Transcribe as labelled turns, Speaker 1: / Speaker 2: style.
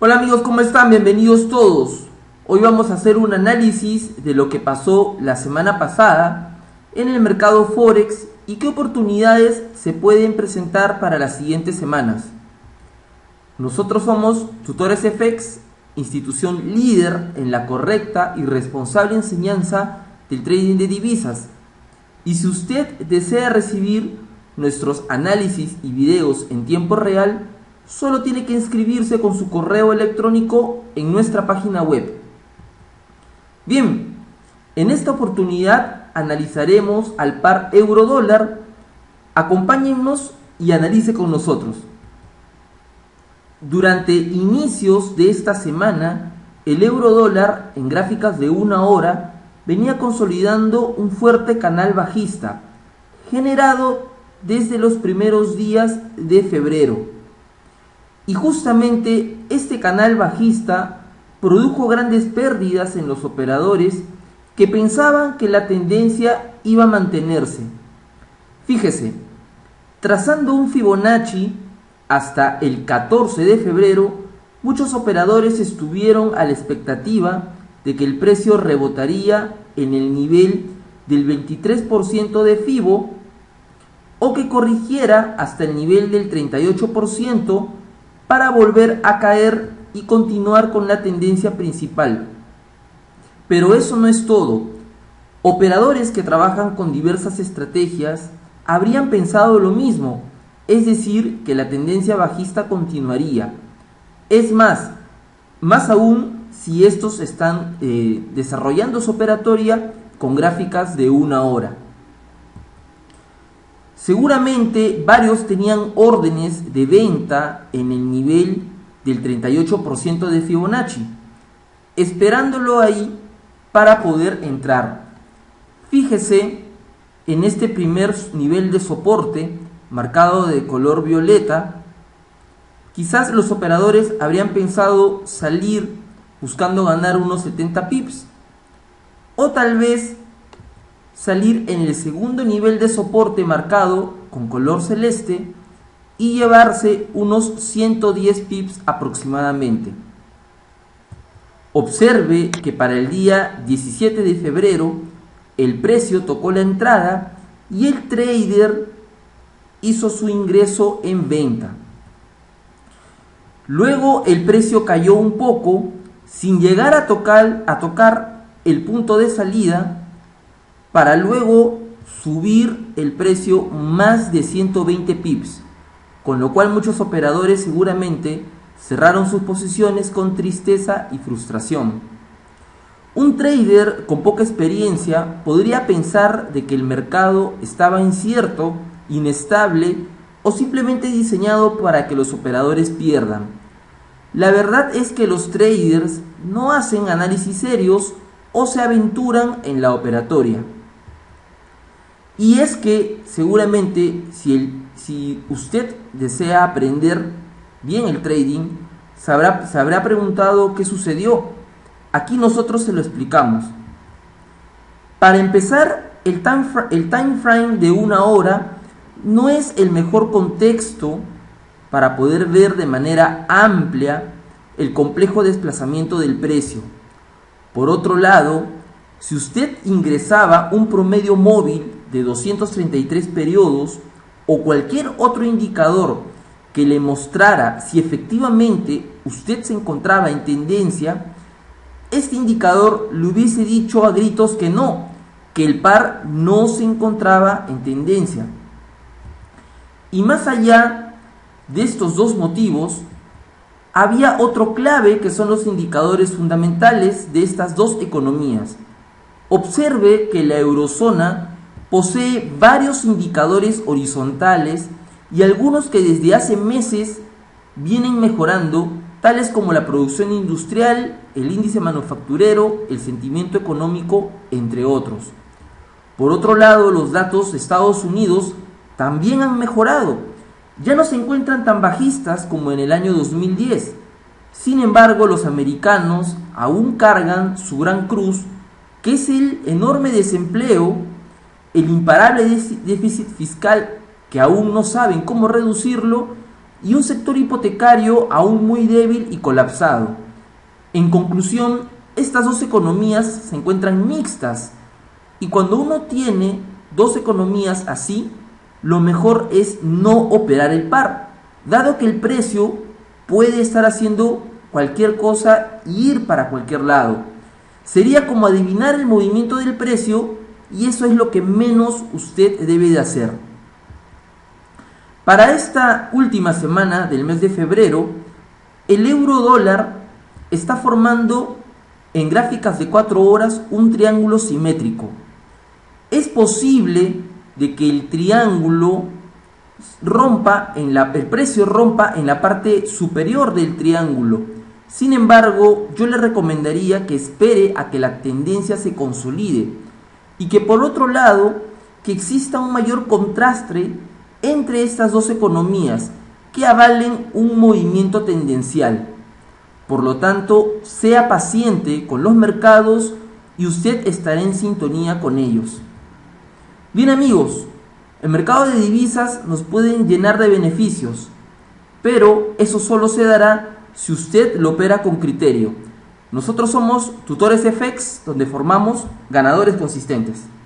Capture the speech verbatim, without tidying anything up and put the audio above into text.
Speaker 1: Hola amigos, ¿cómo están? Bienvenidos todos. Hoy vamos a hacer un análisis de lo que pasó la semana pasada en el mercado Forex y qué oportunidades se pueden presentar para las siguientes semanas. Nosotros somos Tutores F X, institución líder en la correcta y responsable enseñanza del trading de divisas. Y si usted desea recibir nuestros análisis y videos en tiempo real, solo tiene que inscribirse con su correo electrónico en nuestra página web. Bien, en esta oportunidad analizaremos al par euro-dólar. Acompáñennos y analice con nosotros. Durante inicios de esta semana, el euro-dólar en gráficas de una hora venía consolidando un fuerte canal bajista, generado desde los primeros días de febrero. Y justamente este canal bajista produjo grandes pérdidas en los operadores que pensaban que la tendencia iba a mantenerse. Fíjese, trazando un Fibonacci hasta el catorce de febrero, muchos operadores estuvieron a la expectativa de que el precio rebotaría en el nivel del veintitrés por ciento de Fibo o que corrigiera hasta el nivel del treinta y ocho por ciento para volver a caer y continuar con la tendencia principal. Pero eso no es todo. Operadores que trabajan con diversas estrategias habrían pensado lo mismo, es decir, que la tendencia bajista continuaría. Es más, más aún si estos están eh, desarrollando su operatoria con gráficas de una hora. Seguramente varios tenían órdenes de venta en el nivel del treinta y ocho por ciento de Fibonacci, esperándolo ahí para poder entrar. Fíjese en este primer nivel de soporte marcado de color violeta. Quizás los operadores habrían pensado salir buscando ganar unos setenta pips, o tal vez salir en el segundo nivel de soporte marcado con color celeste y llevarse unos ciento diez pips aproximadamente. Observe que para el día diecisiete de febrero el precio tocó la entrada y el trader hizo su ingreso en venta. Luego el precio cayó un poco sin llegar a tocar, a tocar el punto de salida, para luego subir el precio más de ciento veinte pips, con lo cual muchos operadores seguramente cerraron sus posiciones con tristeza y frustración. Un trader con poca experiencia podría pensar de que el mercado estaba incierto, inestable o simplemente diseñado para que los operadores pierdan. La verdad es que los traders no hacen análisis serios o se aventuran en la operatoria. Y es que seguramente si, el, si usted desea aprender bien el trading, se habrá, se habrá preguntado qué sucedió. Aquí nosotros se lo explicamos. Para empezar, el time, el time frame de una hora no es el mejor contexto para poder ver de manera amplia el complejo desplazamiento del precio. Por otro lado, si usted ingresaba un promedio móvil de doscientos treinta y tres periodos o cualquier otro indicador que le mostrara si efectivamente usted se encontraba en tendencia, este indicador le hubiese dicho a gritos que no, que el par no se encontraba en tendencia. Y más allá de estos dos motivos, había otro clave que son los indicadores fundamentales de estas dos economías. Observe que la eurozona posee varios indicadores horizontales y algunos que desde hace meses vienen mejorando, tales como la producción industrial, el índice manufacturero, el sentimiento económico, entre otros. Por otro lado, los datos de Estados Unidos también han mejorado. Ya no se encuentran tan bajistas como en el año dos mil diez. Sin embargo, los americanos aún cargan su gran cruz, que es el enorme desempleo, el imparable déficit fiscal que aún no saben cómo reducirlo y un sector hipotecario aún muy débil y colapsado. En conclusión, estas dos economías se encuentran mixtas, y cuando uno tiene dos economías así, lo mejor es no operar el par, dado que el precio puede estar haciendo cualquier cosa y ir para cualquier lado. Sería como adivinar el movimiento del precio, y eso es lo que menos usted debe de hacer. Para esta última semana del mes de febrero, el euro dólar está formando en gráficas de cuatro horas un triángulo simétrico. Es posible de que el triángulo rompa en la, el precio rompa en la parte superior del triángulo. Sin embargo, yo le recomendaría que espere a que la tendencia se consolide y que por otro lado, que exista un mayor contraste entre estas dos economías que avalen un movimiento tendencial. Por lo tanto, sea paciente con los mercados y usted estará en sintonía con ellos. Bien amigos, el mercado de divisas nos pueden llenar de beneficios, pero eso solo se dará si usted lo opera con criterio. Nosotros somos Tutores F X, donde formamos ganadores consistentes.